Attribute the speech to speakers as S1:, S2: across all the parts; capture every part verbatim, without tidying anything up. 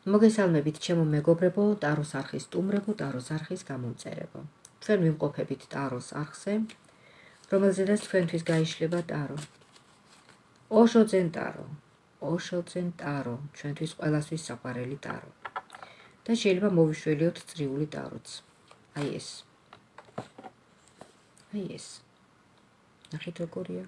S1: მოგესალმებით ჩემო მეგობრებო, ტაროს არხის სტუმრებო, ტაროს არხის გამომწერებო. Ჩვენ ვიმყოფებით ტაროს არხზე, რომელზედაც თქვენთვის გაიშლება ტარო. ოშოძენ ტარო, ოშოძენ ტარო, ჩვენთვის ყველასთვის საყვარელი ტარო. და შეიძლება მოვიშველიოთ წრიული ტაროც. აი ეს. აი ეს. ნახეთ როგორია.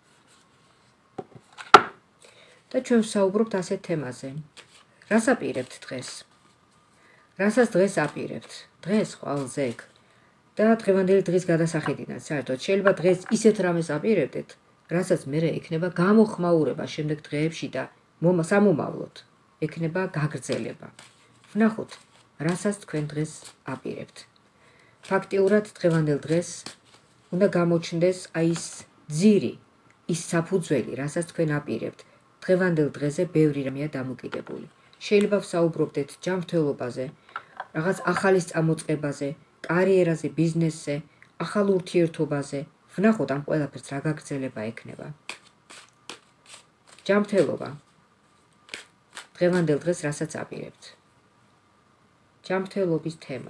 S1: და ჩვენ ვსაუბრობთ ასეთ თემაზე. რას აპირებთ დღეს? რასაც დღეს აპირებთ? დღეს ხვალზე. და დღევანდელი დღის გადასახედიდან საერთოდ შეიძლება დღეს ისეთ რამეს აპირებდეთ, რასაც მერე ექნება გამოხმაურება შემდეგ დღეებში და სამომავლოდ ექნება გაგრძელება. ვნახოთ, რასაც თქვენ დღეს აპირებთ. ფაქტიურად დღევანდელ დღეს უნდა გამოჩნდეს აი ის ძირი, ის საფუძველი, რასაც თქვენ აპირებთ. დღევანდელ დღეზე ბევრი რამეა დამოკიდებული. შეიძლება ვსაუბრობდეთ ჯანმრთელობაზე, რაღაც ახალის წამოწყებაზე, კარიერაზე, ბიზნესზე, ახალ ურთიერთობაზე. ვნახოთ ამ ყველაფერს რა გაგრძელება ექნება. ჯანმრთელობა. დღევანდელ დღეს რასაც აპირებთ. ჯანმრთელობის თემა.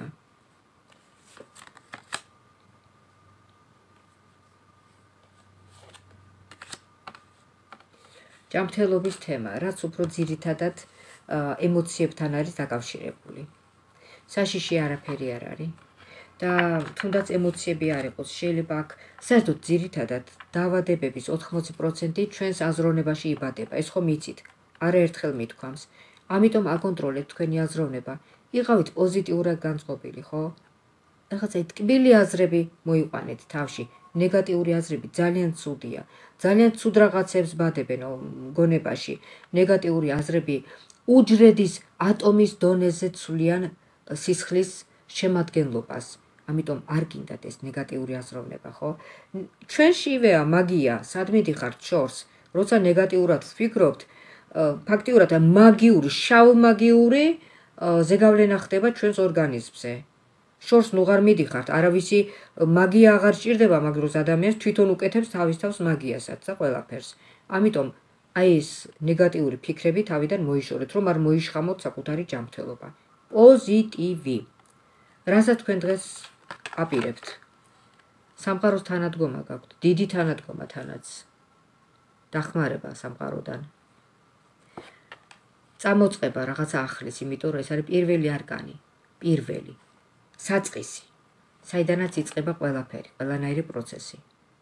S1: ჯანმრთელობის თემა, რაც უფრო ძირითადად ემოციებთან არის დაკავშირებული. საშიში არაფერი არ არის და თუნდაც ემოციები არ იყოს, შეიძლება აქ საერთოდ ძირითადად დაავადებების ოთხმოცი პროცენტი ჩვენს აზროვნებაში იბადება. ეს ხომ იცით, არაერთხელ მithქვამს. ამიტომ აკონტროლებთ თქვენი აზროვნება. იყავით პოზიტიურად განწყობილი, ხო? რაღაცა ტკბილი აზრები მოიყვანეთ თავში. ნეგატიური აზრები ძალიან ცუდია. ძალიან ცუდ რაღაცებს ბადებენ გონებაში. ნეგატიური აზრები უჯრედის ატომის დონეზე ცვლიან სისხლის შემადგენლობას. ამიტომ არ გინდათ ეს ნეგატიური აზროვნება, ხო? ჩვენშივეა მაგია, სად მიდიხართ შორს, როცა ნეგატიურად ვფიქრობთ, ფაქტიურად მაგიური, შავმაგიური ზეგავლენა ხდება ჩვენს ორგანიზმზე. შორს ნუღარ მიდიხართ, არავისი მაგია აღარ სჭირდება, მაგრამ ადამიანს თვითონ უკეთებს თავის თავს მაგიასაც და ყველაფერს. ამიტომ აი ეს ნეგატიური ფიქრები თავიდან მოიშორეთ, რომ არ მოიშხამოთ საკუთარი ჯანმრთელობა. პოზიტივი. რასაც თქვენ დღეს აპირებთ. სამყაროს თანადგომა გაქვთ, დიდი თანადგომა თანაც. დახმარება სამყაროდან. წამოწყება რაღაცა ახლის, იმიტომ რომ ეს არის პირველი არკანი, პირველი. საწყისი, საიდანაც იწყება ყველაფერი, ყველანაირი პროცესი.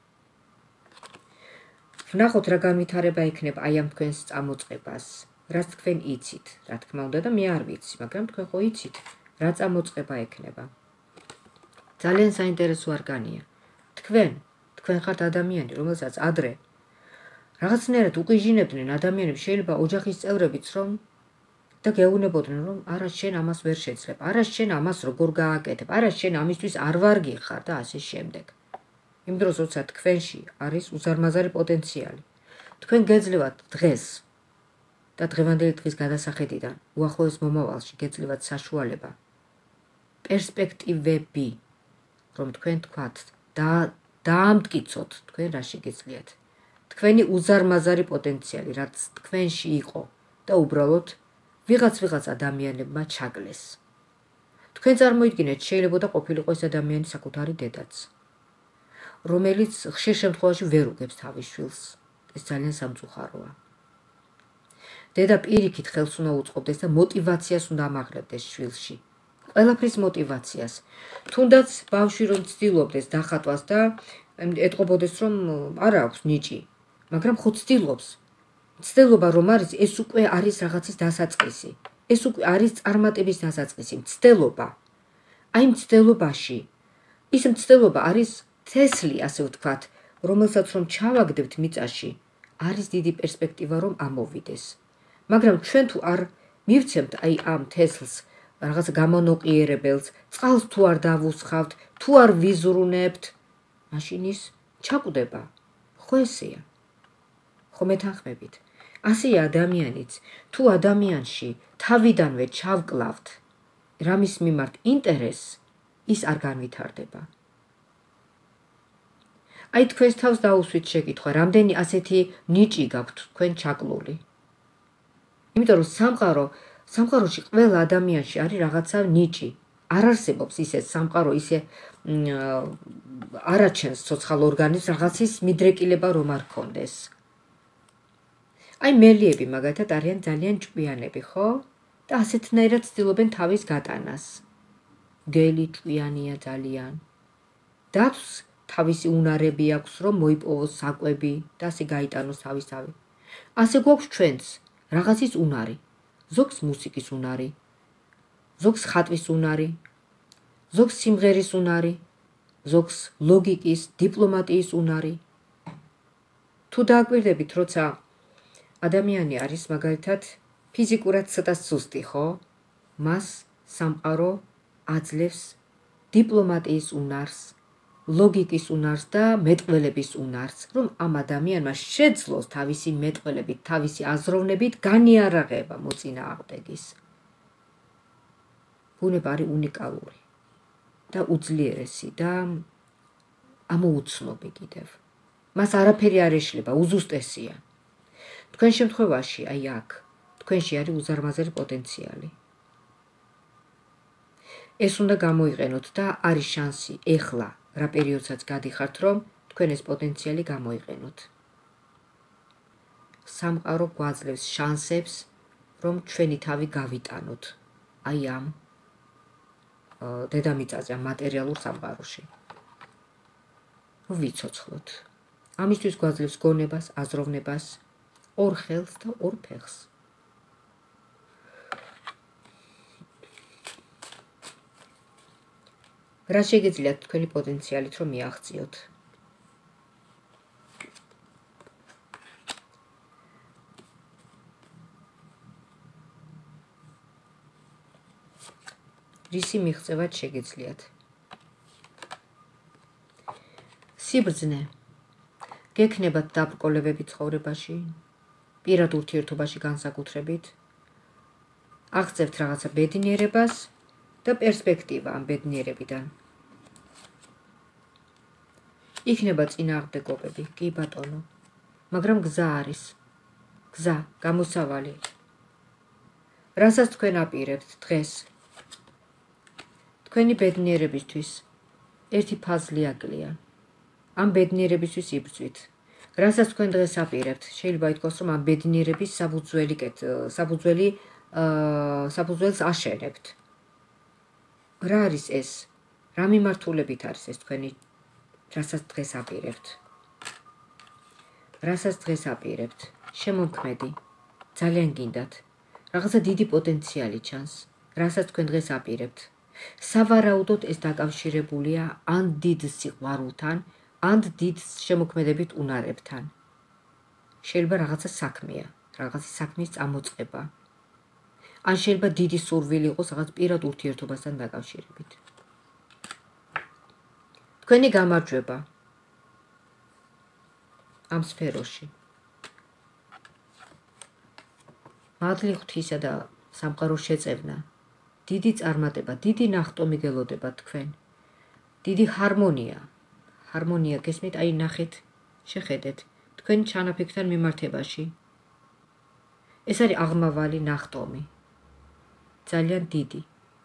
S1: ვნახოთ რა განვითარება ექნება აი ამ თქვენს წამოწყებას, რაც თქვენ იცით, რა თქმა უნდა და მე არ ვიცი, მაგრამ თქვენ ხო იცით, რა წამოწყება ექნება. ძალიან საინტერესო არკანია. თქვენ, თქვენ ხართ ადამიანი, რომელსაც ადრე რაღაცნაირად უყიჟინებდნენ ადამიანებს, შეიძლება ოჯახის წევრებიც რომ და გეუბნებოდნენ რომ არა შენ ამას ვერ შეძლებ, არა შენ ამას როგორ გააკეთებ, არა შენ ამისთვის არ ვარგიხარ და ასე შემდეგ. იმ დროს როცა თქვენში არის უზარმაზარი პოტენციალი. თქვენ გეძლევათ დღეს და დღევანდელი დღის გადასახედიდან უახლოეს მომავალში გეძლევათ საშუალება, პერსპექტივები, რომ თქვენ თქვათ და დაამტკიცოთ თქვენ რა შეგიძლიათ. თქვენი უზარმაზარი პოტენციალი, რაც თქვენში იყო და უბრალოდ ვიღაც ვიღაც ადამიანებმა ჩაკლეს. თქვენ წარმოიდგინეთ, შეიძლება ყოფილიყო ეს ადამიანი საკუთარი დედაც, რომელიც ხშირ შემთხვევაში ვერ უგებს თავის შვილს. ეს ძალიან სამწუხაროა. დედა პირიქით ხელს უნდა უწყობდეს და მოტივაციას უნდა ამაღლებდეს შვილში. ყველაფრის მოტივაციას. თუნდაც ბავშვი რომ ცდილობდეს დახატვას და ეტყობოდეს რომ არ აქვს ნიჭი, მაგრამ ხო ცდილობს. ცდილობა რომ არის, ეს უკვე არის რაღაცის დასაწყისი. ეს უკვე არის წარმატების დასაწყისი, მცდელობა. აი მცდელობაში, ის მცდელობა არის თესლი, ასე ვთქვათ, რომელსაც რომ ჩავაგდებთ მიწაში, არის დიდი პერსპექტივა რომ ამოვიდეს. მაგრამ ჩვენ თუ არ მივცემთ აი ამ თესლს, რაღაც გამონოყიერებელს, წყალს თუ არ დავუსხავთ, თუ არ ვიზრუნებთ, მაშინ ის ჩაკვდება. ხო ესეა. ხო მეთანხმებით. ასეა ადამიანიც, თუ ადამიანში თავიდანვე ჩავკლავთ რამის მიმართ ინტერესს, ის არ განვითარდება. აი თქვენს თავს დაუსვით შეკითხვა, რამდენი ასეთი ნიჭი გაქვთ თქვენ ჩაკლული. იმიტომ რომ სამყარო სამყაროში ყველა ადამიანში არის რაღაცა ნიჭი. არ არსებობს ისე სამყარო, ისე არაჩენს ცოცხალ ორგანიზმს რაღაცის მიდრეკილება რომ არ ქონდეს. აი მელიები მაგათად არიან ძალიან ჭკვიანები, ხო? და ასეთნაირად ცდილობენ თავის გატანას. გელი ჭკვიანია ძალიან. დათვს თავისი უნარები აქვს, რომ მოიპოვოს საკვები და ასე გაიტანოს თავისთავი. ასე გვაქვს ჩვენც რაღაცის უნარი. ზოგს მუსიკის უნარი, ზოგს ხატვის უნარი, ზოგს სიმღერის უნარი, ზოგს ლოგიკის, დიპლომატიის უნარი. თუ დააკვირდებით, როცა ადამიანი არის მაგალითად ფიზიკურად ცოტა სუსტი, ხო? მას სამყარო აძლევს დიპლომატიის უნარს, ლოგიკის უნარს და მეტყველების უნარს, რომ ამ ადამიანმა შეძლოს თავისი მეტყველებით, თავისი აზროვნებით განიარაღება მოწინააღმდეგის. ბუნება არის უნიკალური და უძლიერესი და ამოუცნობი კიდევ. მას არაფერი არ ეშლება, უზუსტესია. თქვენ შემთხვევაში, აი აქ, თქვენში არის უზარმაზარი პოტენციალი. ეს უნდა გამოიყენოთ და არის შანსი ეხლა, რა პერიოდსაც გადიხართ, რომ თქვენ ეს პოტენციალი გამოიყენოთ. სამყარო გვაძლევს შანსებს, რომ ჩვენი თავი გავიტანოთ. აი ამ დედამიწაზე, ამ მატერიალურ სამყაროში. ვიცოცხლოთ. ამისთვის გვაძლევს გონებას, აზროვნებას, ორ ხელს და ორ ფეხს. რა შეგიძლიათ თქვენი პოტენციალით რომ მიაღწიოთ? რისი მიღწევად შეგიძლიათ? სიბრძნე. გექნებათ დაბრკოლებები ცხოვრებაში, პირად ურთიერთობაში განსაკუთრებით, აღწევთ რაღაცა ბედნიერებას და პერსპექტივა ამ ბედნიერებიდან. იქნება წინააღმდეგობები, კი ბატონო, მაგრამ გზა არის. გზა, გამოსავალი. რასაც თქვენ აპირებთ დღეს. თქვენი ბედნიერებისთვის ერთი ფაზლი აკლია. ამ ბედნიერებისთვის იბრძვით. რასაც თქვენ დღეს აპირებთ, შეიძლება ითქვას, რომ ამ ბედნიერების საფუძველი საფუძველი საფუძველს აშენებთ. რა არის ეს? რა მიმართულებით არის ეს თქვენი, რასაც დღეს აპირებთ? რასაც დღეს აპირებთ? შემომქმედი, ძალიან გინდათ. რაღაცა დიდი პოტენციალი ჩანს, რასაც თქვენ დღეს აპირებთ. სავარაუდოდ ეს დაკავშირებულია ან დიდ სიყვარულთან, ან დიდ შემოქმედებით უნარებთან. შეიძლება რაღაცა საქმეა, რაღაცა საქმის წამოწყება. ან შეიძლება დიდი სურვილი იყოს რაღაც პირად ურთიერთობასთან დაკავშირებით. თქვენი გამარჯვება ამ სფეროში. მადლი ღვთისა და სამყაროს შეწევნა. დიდი წარმატება, დიდი ნახტომი გელოდება თქვენ. დიდი ჰარმონია. ჰარმონია გესმით, აი ნახეთ, შეხედეთ, თქვენ ჩანაფიქრთან მიმართებაში. ეს არის აღმავალი ნახტომი. ძალიან დიდი.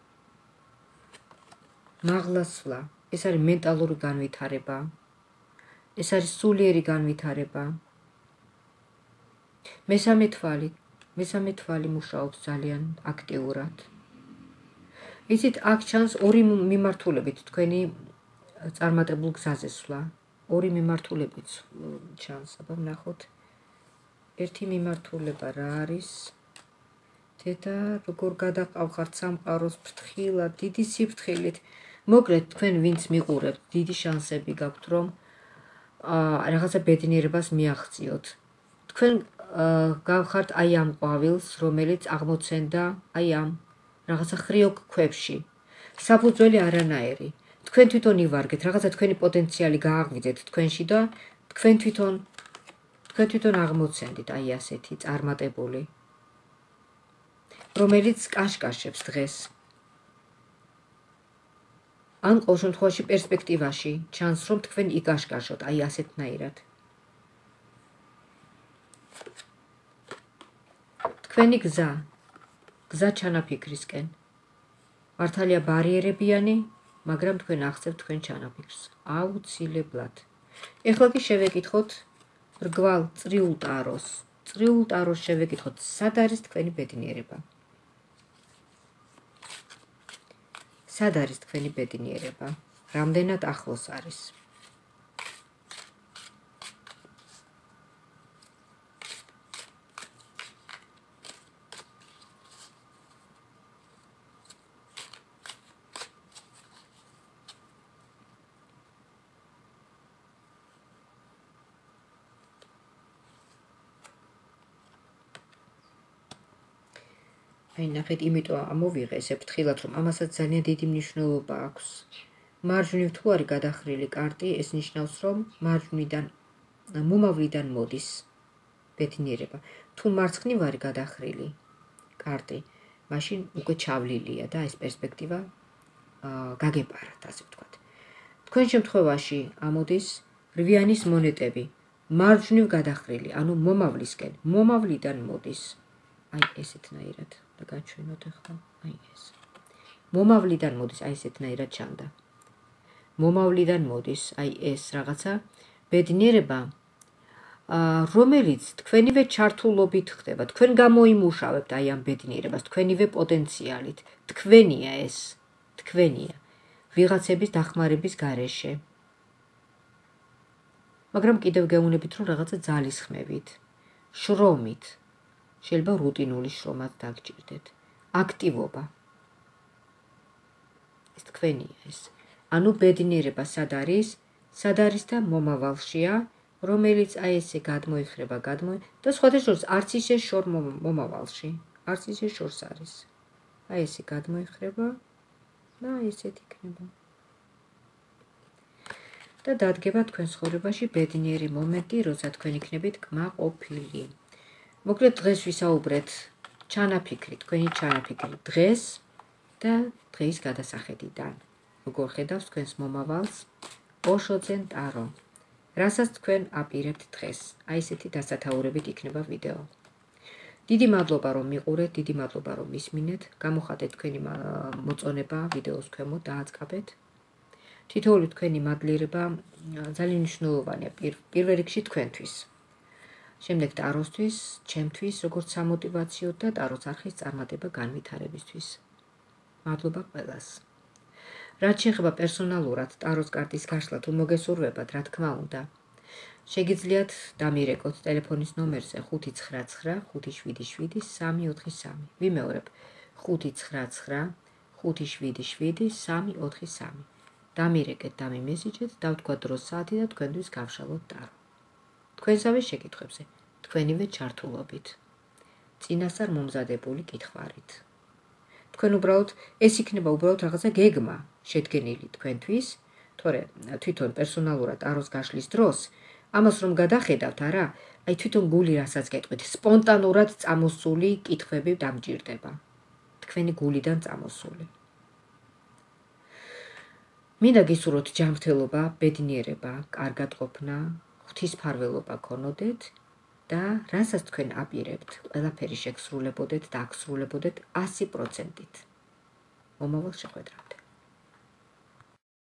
S1: მაღლასვლა, ეს არის მენტალური განვითარება. ეს არის სულიერი განვითარება. მესამე თვალი, მესამე თვალი მუშაობს ძალიან აქტიურად. იცით, აქ ჩანს ორი მიმართულებით თქვენი წარმატებულ გზაზე სვლა. ორი მიმართულებით ჩანს, აბა ვნახოთ. ერთი მიმართულება რა არის? დედა, როგორ გადაყავხართ სამყაროს ფრთხილად, დიდი სიფრთხილით. მოკლედ, თქვენ ვინც მიყურებთ, დიდი შანსები გაქვთ, რომ რაღაცა ბედნიერებას მიაღწიოთ. თქვენ გავხართ აი ამ ყვავილს, რომელიც აღმოცენდა აი ამ რაღაცა ხრიოკ ქვებში. საფუძველი არანაირი. თქვენ თვითონ ივარგეთ, რაღაცა თქვენი პოტენციალი გააღვიძეთ თქვენში და თქვენ თვითონ თქვენ თვითონ აღმოცენდით აი ასეთი წარმატებული, რომელიც კაშკაშებს დღეს. ან ყოველ შემთხვევაში პერსპექტივაში ჩანს, რომ თქვენ იკაშკაშოთ აი ასეთნაირად. თქვენი გზა, გზა ჩანაფიქრისკენ. მართალია ბარიერებიანი, მაგრამ თქვენ აღწევთ თქვენ ჩანაფიქრს. აუცილებლად. ეხლა კი შევეკითხოთ რგვალ წრიულ ტაროს. წრიულ ტაროს შევეკითხოთ, სად არის თქვენი ბედნიერება? სად არის თქვენი ბედნიერება? რამდენად ახლოს არის? აი ნახეთ, იმიტომ ამოვიღე ესე ფრთხილად, რომ ამასაც ძალიან დიდი მნიშვნელობა აქვს. მარჯვნივ თუ არის გადახრილი კარტი, ეს ნიშნავს, რომ მარჯვნიდან მომავლიდან მოდის ბედნიერება. თუ მარცხნივ არის გადახრილი კარტი, მაშინ უკვე ჩავლილია და ეს პერსპექტივა გაგეპარათ, ასე ვთქვათ. თქვენ შემთხვევაში ამოდის რვიანის მონეტები, მარჯვნივ გადახრილი, ანუ მომავლისკენ, მომავლიდან მოდის. აი ესეთნაირად და გაჩვენოთ ახლა, აი ეს. მომავლიდან მოდის, აი ესეთნაირად ჩანდა. მომავლიდან მოდის, აი ეს რაღაცა ბედნიერება, რომელიც თქვენივე ჩართულობით ხდება. თქვენ გამოიმუშავებთ აი ამ ბედნიერებას, თქვენივე პოტენციალით. თქვენია ეს, თქვენია. ვიღაცების დახმარების გარეშე. მაგრამ კიდევ გეუბნებით, რომ რაღაცა ძალისხმევით, შრომით. შეიძლება რუტინული შრომაც დაგჭირდეთ. აქტივობა. ეს თქვენია ეს. ანუ ბედნიერება სად არის? სად არის და მომავალშია, რომელიც აი ესე გადმოიხრება, გადმო და სხვათა შორის არც ისე შორ მომავალში, არც ისე შორს არის. აი ესე გადმოიხრება და ესეთ იქნება. და დადგება თქვენ ცხოვრებაში ბედნიერი მომენტი, როცა თქვენ იქნებით კმაყოფილი. მოკლედ დღეს ვისაუბრეთ ჩანაფიქრი, თქვენი ჩანაფიქრი დღეს და დღის გადასახედიდან. როგორ ხედავს თქვენს მომავალს ოშოძენ ტარო. რასაც თქვენ აპირებთ დღეს. აი ესეთი დასათაურებით იქნება ვიდეო. დიდი მადლობა რომ მიყურეთ, დიდი მადლობა რომ მისმინეთ. გამოხატეთ თქვენი მოწონება ვიდეოს ქვემოთ, დააწყაბეთ. თითოეული თქვენი მადლიერება ძალიან მნიშვნელოვანია პირველ რიგში თქვენთვის. შემდეგ ტაროსთვის, ჩემთვის, როგორც სამოტივაციო და ტაროს არხის წარმატება განვითარებისთვის. მადლობა ყველას. რაც შეეხება პერსონალურად ტაროს კარტის გაშლა თუ მოგესურვებათ, რა თქმა უნდა, შეგიძლიათ დამირეკოთ ტელეფონის ნომერზე ხუთი ცხრა ცხრა ხუთი შვიდი შვიდი სამი ოთხი სამი. ვიმეორებ ხუთი ცხრა ცხრა ხუთი შვიდი შვიდი სამი ოთხი სამი. დამირეკეთ, დამიმესიჯეთ, დავთქვათ დროს საათი და თქვენთვის გავშალოთ ტარო. თქვენსავე შეკითხვებზე, თქვენივე ჩართულობით, წინასწარ მომზადებული კითხვარით. თქვენ უბრალოდ ეს იქნება უბრალოდ რაღაცა გეგმა შედგენილი თქვენთვის, თორე თვითონ პერსონალურად ტაროს გაშლის დროს, ამას რომ გადახედავთ, არა, აი თვითონ გული რასაც გეტყვით, სპონტანურად წამოსული კითხვები დამჭირდება. თქვენი გულიდან წამოსული. მინდა გისურვოთ ჯანმრთელობა, ბედნიერება, კარგად ყოფნა, ღვთისმფარველობა გქონოდეთ და რასაც თქვენ აპირებთ, ყველაფერი შეგსრულებოდეთ და აღსრულებოდეთ ასი პროცენტით. მომავალ შეხვედრამდე.